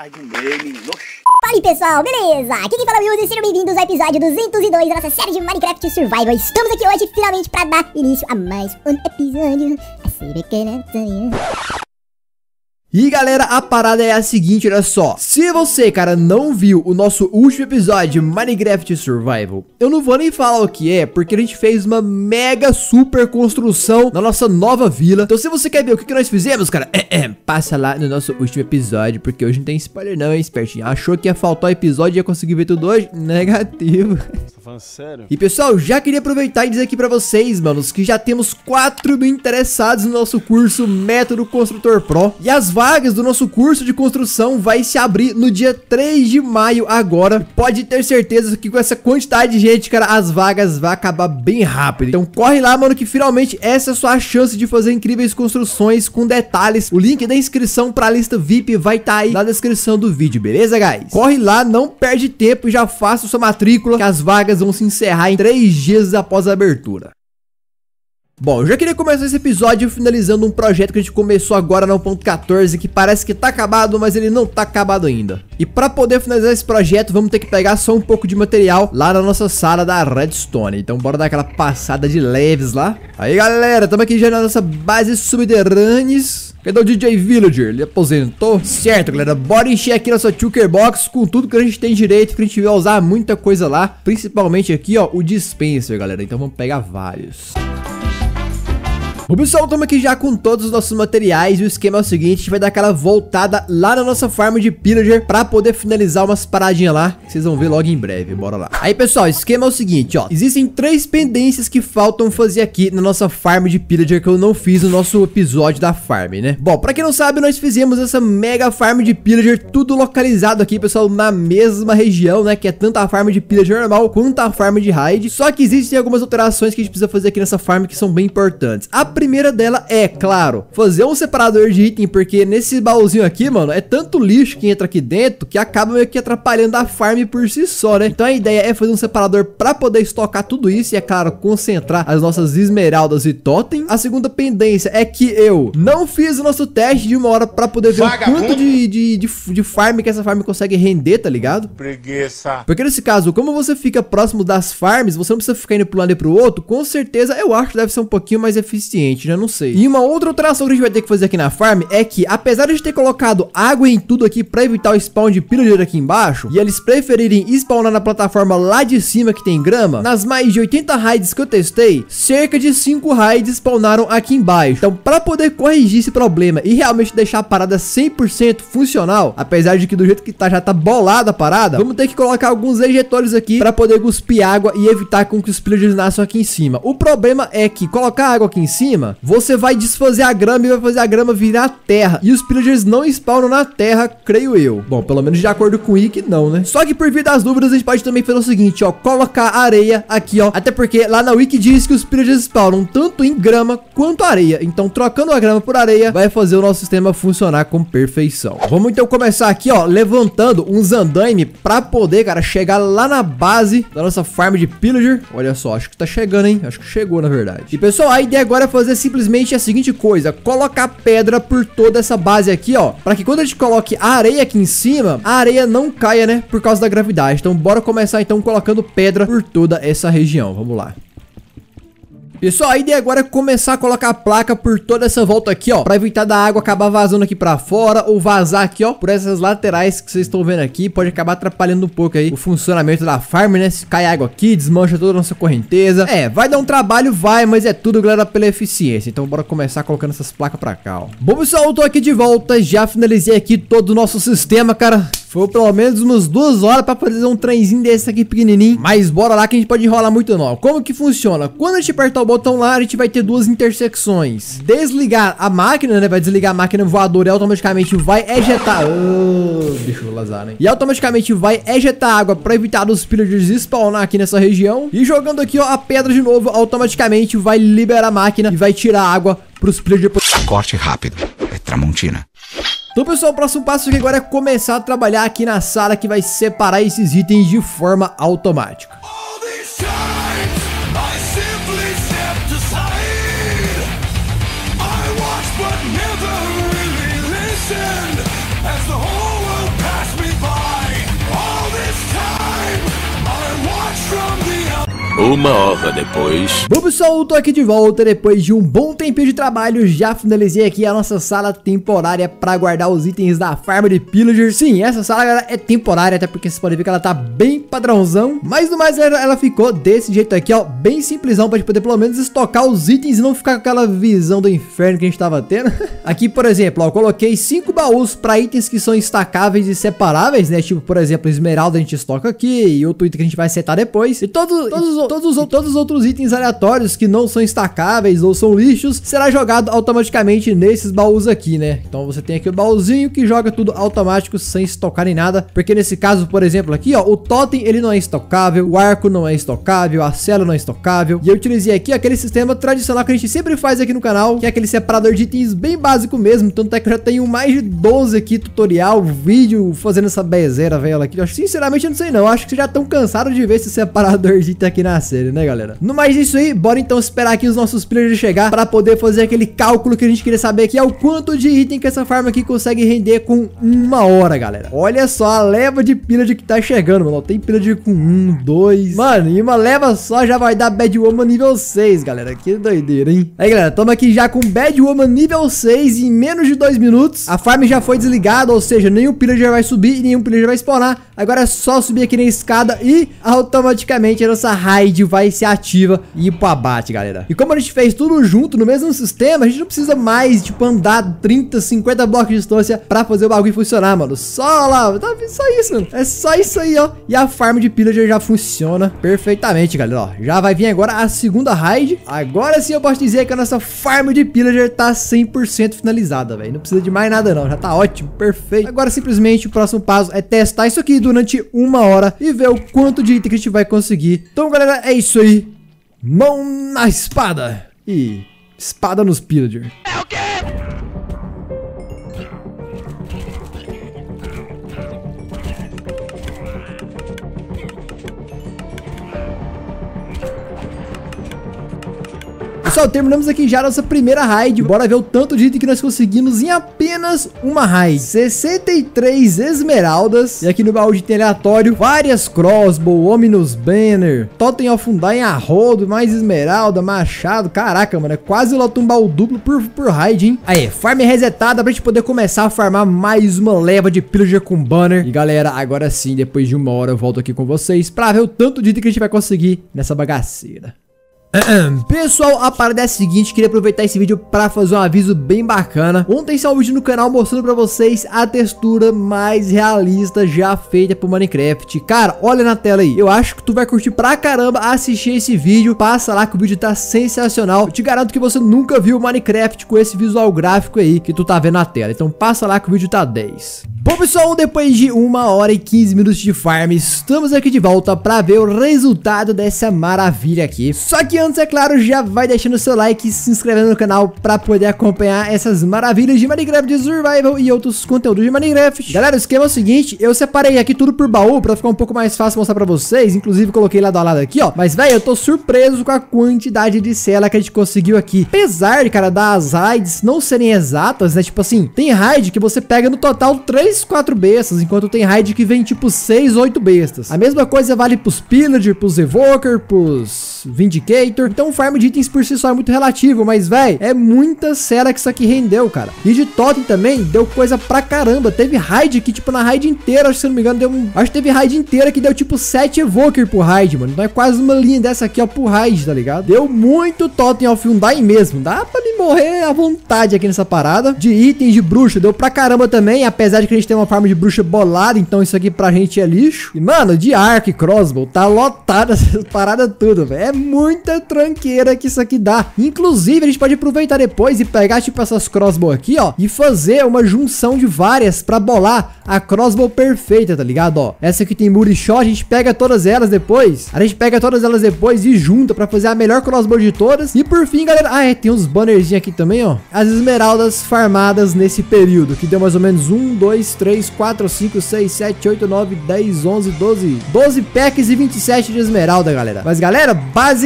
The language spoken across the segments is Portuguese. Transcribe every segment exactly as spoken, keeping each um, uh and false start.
mais um game. Oxi. Fala aí pessoal, beleza? Aqui quem fala é o Wilson e sejam bem-vindos ao episódio duzentos e dois da nossa série de Minecraft Survival. Estamos aqui hoje finalmente para dar início a mais um episódio. E galera, a parada é a seguinte, olha só. Se você, cara, não viu o nosso último episódio de Minecraft Survival, eu não vou nem falar o que é, porque a gente fez uma mega super construção na nossa nova vila. Então se você quer ver o que, que nós fizemos, cara, é, é, passa lá no nosso último episódio, porque hoje não tem spoiler não, hein, espertinho. Achou que ia faltar o episódio e ia conseguir ver tudo hoje? Negativo. Tá falando sério? E pessoal, já queria aproveitar e dizer aqui pra vocês, manos, que já temos quatro mil interessados no nosso curso Método Construtor Pro. E as vagas do nosso curso de construção vai se abrir no dia três de maio agora. Pode ter certeza que com essa quantidade de gente, cara, as vagas vão acabar bem rápido. Então corre lá, mano, que finalmente essa é a sua chance de fazer incríveis construções com detalhes. O link da inscrição pra lista V I P vai estar tá aí na descrição do vídeo, beleza, guys? Corre lá, não perde tempo e já faça sua matrícula, que as vagas vão se encerrar em três dias após a abertura. Bom, eu já queria começar esse episódio finalizando um projeto que a gente começou agora no um ponto quatorze, que parece que tá acabado, mas ele não tá acabado ainda. E pra poder finalizar esse projeto, vamos ter que pegar só um pouco de material lá na nossa sala da Redstone. Então bora dar aquela passada de leves lá. Aí galera, estamos aqui já na nossa base subterrâneas. Cadê o D J Villager? Ele aposentou? Certo, galera, bora encher aqui nossa Tucker Box com tudo que a gente tem direito, que a gente vai usar muita coisa lá. Principalmente aqui, ó, o dispenser, galera. Então vamos pegar vários. Bom pessoal, estamos aqui já com todos os nossos materiais e o esquema é o seguinte, a gente vai dar aquela voltada lá na nossa farm de pillager pra poder finalizar umas paradinhas lá, que vocês vão ver logo em breve, bora lá. Aí pessoal, o esquema é o seguinte, ó, existem três pendências que faltam fazer aqui na nossa farm de pillager que eu não fiz no nosso episódio da farm, né? Bom, pra quem não sabe, nós fizemos essa mega farm de pillager, tudo localizado aqui, pessoal, na mesma região, né, que é tanto a farm de pillager normal quanto a farm de raid, só que existem algumas alterações que a gente precisa fazer aqui nessa farm que são bem importantes. A primeira dela é, claro, fazer um separador de item, porque nesse baúzinho aqui, mano, é tanto lixo que entra aqui dentro que acaba meio que atrapalhando a farm por si só, né? Então a ideia é fazer um separador pra poder estocar tudo isso e, é claro, concentrar as nossas esmeraldas e totem. A segunda pendência é que eu não fiz o nosso teste de uma hora pra poder ver Vagabundo. o quanto de, de, de, de farm que essa farm consegue render, tá ligado? Preguiça. Porque nesse caso, como você fica próximo das farms, você não precisa ficar indo pro lado e pro outro, com certeza eu acho que deve ser um pouquinho mais eficiente, né? Não sei. E uma outra alteração que a gente vai ter que fazer aqui na farm é que, apesar de a gente ter colocado água em tudo aqui pra evitar o spawn de pillager aqui embaixo, e eles preferirem spawnar na plataforma lá de cima que tem grama, nas mais de oitenta raids que eu testei, cerca de cinco raids spawnaram aqui embaixo. Então, pra poder corrigir esse problema e realmente deixar a parada cem por cento funcional, apesar de que do jeito que tá já tá bolada a parada, vamos ter que colocar alguns ejetores aqui pra poder cuspir água e evitar com que os pillagers nasçam aqui em cima. O problema é que colocar água aqui em cima, você vai desfazer a grama e vai fazer a grama virar terra. E os pillagers não spawnam na terra, creio eu. Bom, pelo menos de acordo com o Ick, não, né? Só que por via das dúvidas, a gente pode também fazer o seguinte, ó. Colocar areia aqui, ó. Até porque lá na Wiki diz que os pillagers spawnam tanto em grama quanto areia. Então, trocando a grama por areia, vai fazer o nosso sistema funcionar com perfeição. Vamos então começar aqui, ó, levantando uns andaime pra poder, cara, chegar lá na base da nossa farm de pillager. Olha só, acho que tá chegando, hein? Acho que chegou, na verdade. E, pessoal, a ideia agora é fazer simplesmente a seguinte coisa, colocar pedra por toda essa base aqui, ó, para que quando a gente coloque a areia aqui em cima, a areia não caia, né, por causa da gravidade. Então bora começar então colocando pedra por toda essa região, vamos lá. Pessoal, a ideia agora é começar a colocar a placa por toda essa volta aqui, ó, pra evitar da água acabar vazando aqui pra fora ou vazar aqui, ó, por essas laterais que vocês estão vendo aqui. Pode acabar atrapalhando um pouco aí o funcionamento da farm, né? Se cai água aqui, desmancha toda a nossa correnteza. É, vai dar um trabalho, vai, mas é tudo, galera, pela eficiência. Então bora começar colocando essas placas pra cá, ó. Bom, pessoal, eu tô aqui de volta, já finalizei aqui todo o nosso sistema, cara. Foi pelo menos umas duas horas pra fazer um trenzinho desse aqui pequenininho. Mas bora lá que a gente pode enrolar muito não. Como que funciona? Quando a gente apertar o botão lá, a gente vai ter duas intersecções. Desligar a máquina, né? Vai desligar a máquina voadora e automaticamente vai ejetar... Oh, bicho lazar, né? E automaticamente vai ejetar água pra evitar os pillagers spawnar aqui nessa região. E jogando aqui, ó, a pedra de novo, automaticamente vai liberar a máquina e vai tirar água pros pillagers... Corte rápido. É Tramontina. Então, pessoal, o próximo passo aqui agora é começar a trabalhar aqui na sala que vai separar esses itens de forma automática. As the whole world passes Uma hora depois. Bom pessoal, eu tô aqui de volta depois de um bom tempinho de trabalho. Já finalizei aqui a nossa sala temporária pra guardar os itens da farm de Pillager. Sim, essa sala galera, é temporária, até porque vocês podem ver que ela tá bem padrãozão. Mas no mais ela, ela ficou desse jeito aqui, ó, bem simplesão, pra gente poder pelo menos estocar os itens e não ficar com aquela visão do inferno que a gente tava tendo. Aqui, por exemplo, ó, eu coloquei cinco baús pra itens que são estacáveis e separáveis, né? Tipo, por exemplo, esmeralda a gente estoca aqui e outro item que a gente vai setar depois. E todos, todos, todos, todos, todos os outros itens aleatórios que não são estacáveis ou são lixos, será jogado automaticamente nesses baús aqui, né? Então você tem aqui o baúzinho que joga tudo automático sem estocar nem nada. Porque nesse caso, por exemplo, aqui, ó, o totem ele não é estocável, o arco não é estocável, a cela não é estocável. E eu utilizei aqui aquele sistema tradicional que a gente sempre faz aqui no canal, que é aquele separador de itens bem básico mesmo. Tanto é que eu já tenho mais de doze aqui tutorial, vídeo fazendo essa bezeira velha aqui. Eu, sinceramente eu não sei não, eu acho que vocês já estão cansados de ver esse separador de item aqui na série, né galera? No mais disso aí, bora então esperar aqui os nossos pillagers chegar para poder fazer aquele cálculo que a gente queria saber, que é o quanto de item que essa farm aqui consegue render com uma hora, galera. Olha só a leva de pillager que tá chegando, mano. Tem pillager com um, dois. Mano, e uma leva só já vai dar Bad Woman nível seis, galera. Que doideira, hein? Aí, galera, tamo aqui já com Bad Woman nível seis em menos de dois minutos. A farm já foi desligada, ou seja, nenhum pillager vai subir e nenhum pillager vai spawnar. Agora é só subir aqui na escada e automaticamente a nossa raid vai se ativa e ir pro abate, galera. E como a gente fez tudo junto no mesmo sistema, a gente não precisa mais, tipo, andar trinta, cinquenta blocos de distância pra fazer o bagulho funcionar, mano. Só lá, tá só isso, mano. É só isso aí, ó. E a farm de pillager já funciona perfeitamente, galera, ó. Já vai vir agora a segunda raid. Agora sim eu posso dizer que a nossa farm de pillager tá cem por cento finalizada, velho. Não precisa de mais nada não, já tá ótimo, perfeito. Agora simplesmente o próximo passo é testar isso aqui durante uma hora e ver o quanto de item que a gente vai conseguir. Então, galera, é isso aí. Mão na espada e espada nos pillager. É o quê? Pessoal, terminamos aqui já a nossa primeira raid. Bora ver o tanto de item que nós conseguimos em apenas uma raid. sessenta e três esmeraldas. E aqui no baú de item aleatório, várias crossbow, Ominous Banner, Totem of Undying a rodo, mais esmeralda, machado. Caraca, mano, é quase lotar um baú duplo por, por raid, hein? Aí, farm resetada pra gente poder começar a farmar mais uma leva de pillager com banner. E galera, agora sim, depois de uma hora eu volto aqui com vocês pra ver o tanto de item que a gente vai conseguir nessa bagaceira. Pessoal, a parada é a seguinte, queria aproveitar esse vídeo pra fazer um aviso bem bacana. Ontem saiu um vídeo no canal mostrando pra vocês a textura mais realista já feita pro Minecraft. Cara, olha na tela aí, eu acho que tu vai curtir pra caramba assistir esse vídeo. Passa lá que o vídeo tá sensacional. Eu te garanto que você nunca viu o Minecraft com esse visual gráfico aí que tu tá vendo na tela. Então passa lá que o vídeo tá dez. Bom pessoal, depois de uma hora e quinze minutos de farm, estamos aqui de volta pra ver o resultado dessa maravilha aqui. Só que antes, é claro, já vai deixando o seu like e se inscrevendo no canal pra poder acompanhar essas maravilhas de Minecraft de Survival e outros conteúdos de Minecraft. Galera, o esquema é o seguinte, eu separei aqui tudo por baú pra ficar um pouco mais fácil mostrar pra vocês. Inclusive coloquei lado a lado aqui, ó. Mas, velho, eu tô surpreso com a quantidade de cela que a gente conseguiu aqui. Apesar, cara, das raids não serem exatas, né? Tipo assim, tem raid que você pega no total três, quatro bestas, enquanto tem raid que vem tipo seis, oito bestas. A mesma coisa vale pros Pillager, pros Evoker, pros Vindicator. Então o farm de itens por si só é muito relativo, mas véi, é muita cera que isso aqui rendeu, cara. E de totem também deu coisa pra caramba. Teve raid que tipo na raid inteira, acho que se não me engano deu um... Acho que teve raid inteira que deu tipo sete Evoker por raid, mano. Então é quase uma linha dessa aqui, ó, por raid, tá ligado? Deu muito Totem of Undying mesmo. Dá pra me morrer à vontade aqui nessa parada. De itens de bruxa deu pra caramba também, apesar de que a gente tem uma farm de bruxa bolada, então isso aqui pra gente é lixo. E mano, de arco e crossbow tá lotada essas paradas tudo, velho. É muita tranqueira que isso aqui dá. Inclusive, a gente pode aproveitar depois e pegar tipo essas crossbow aqui, ó, e fazer uma junção de várias pra bolar a crossbow perfeita, tá ligado, ó. Essa aqui tem Murichó, a gente pega todas elas depois. A gente pega todas elas depois e junta pra fazer a melhor crossbow de todas. E por fim, galera, ah, é, tem uns bannerzinhos aqui também, ó. As esmeraldas farmadas nesse período, que deu mais ou menos um, dois, três, quatro, cinco, seis, sete, oito, nove, dez, onze, doze, doze packs e vinte e sete de esmeralda, galera. Mas, galera, basicamente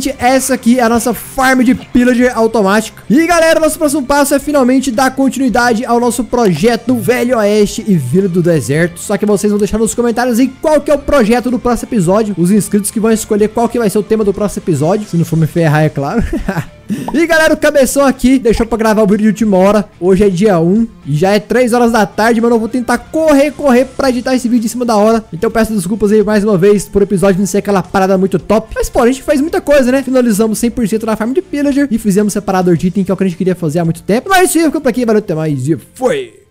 basicamente essa aqui é a nossa farm de pillager automática. E galera, nosso próximo passo é finalmente dar continuidade ao nosso projeto Velho Oeste e Vila do Deserto. Só que vocês vão deixar nos comentários aí qual que é o projeto do próximo episódio. Os inscritos que vão escolher qual que vai ser o tema do próximo episódio, se não for me ferrar, é claro. E galera, o Cabeção aqui deixou pra gravar o vídeo de última hora. Hoje é dia um e já é três horas da tarde, mano. Eu vou tentar correr, correr pra editar esse vídeo em cima da hora. Então peço desculpas aí mais uma vez por o episódio não ser aquela parada muito top. Mas pô, a gente fez muita coisa, né? Finalizamos cem por cento na farm de pillager e fizemos separador de item, que é o que a gente queria fazer há muito tempo. Mas isso aí, ficou por aqui, valeu, até mais e foi!